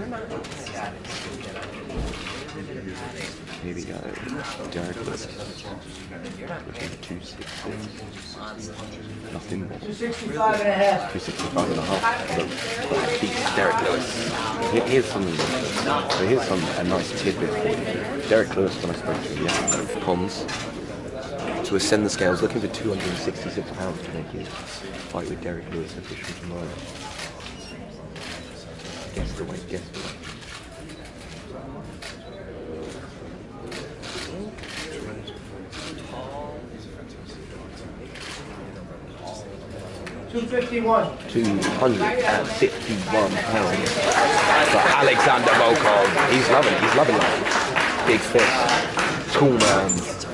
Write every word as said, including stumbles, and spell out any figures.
Here we go. Derek Lewis. two sixty. Nothing more. two sixty-five and a half. two sixty-five and a half. Look, beats Derek Lewis. Here, here's some. So here's some a nice tidbit for you. Derek Lewis, when I spoke to him yesterday, Cons to ascend the scales, looking for two hundred sixty-six pounds to make his fight with Derek Lewis official tomorrow. Guess the weight. Guess the weight. two fifty-one. two hundred fifty-one pounds for Alexander Volkov. He's loving it. He's loving it. Big fist. Tall man.